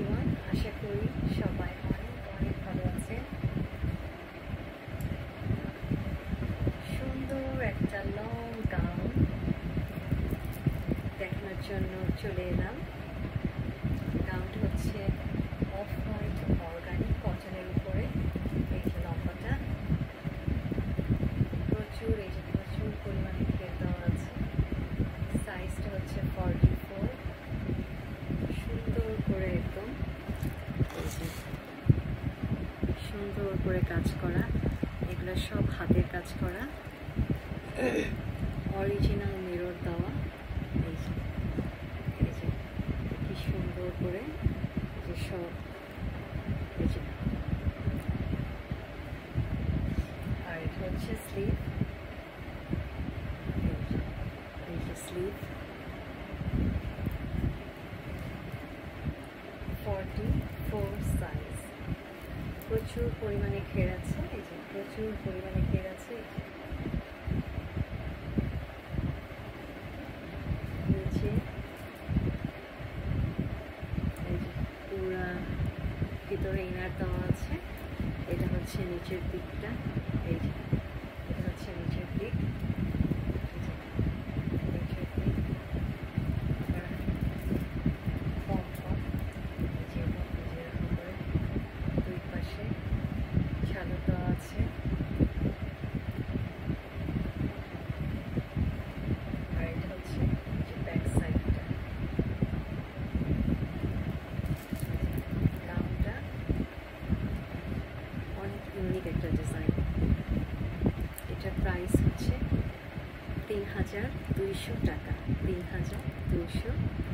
Everyone, আশা করি সবাই অনেক অনেক ভালো আছেন। সুন্দর একটা লং গাউন দেখানোর জন্য চলে এলাম। গাউনটা হচ্ছে অফ হোয়াইট অর্গানিক কটনের উপরে। এই যে লম্বাটা প্রচুর পরিমাণে ঘের দেওয়া আছে। সাইজটা হচ্ছে 44। সুন্দর করে একদম সুন্দর করে কাজ করা, এগুলো সব হাতের কাজ করা, অরিজিনাল মিরর দেওয়া। এই যে কি সুন্দর করে যে সব, এই যে আর এটা হচ্ছে স্লিভ। এই যে স্লিভ 44 সাইজ। প্রচুর পরিমাণে ঘের আছে, এই যে প্রচুর পরিমাণে ঘের আছে। নিচে এই যে পুরা ভিতরে ইনার দেওয়া আছে। এটা হচ্ছে নিচের দিকটা, এই যে এটা হচ্ছে নিচের দিক। আছে আর এটা হচ্ছে যে ব্যাক সাইডটা। গাউনটা অনেক ইউনিক একটা ডিজাইন। এটার প্রাইস হচ্ছে ৩,২০০ টাকা। ৩,২০০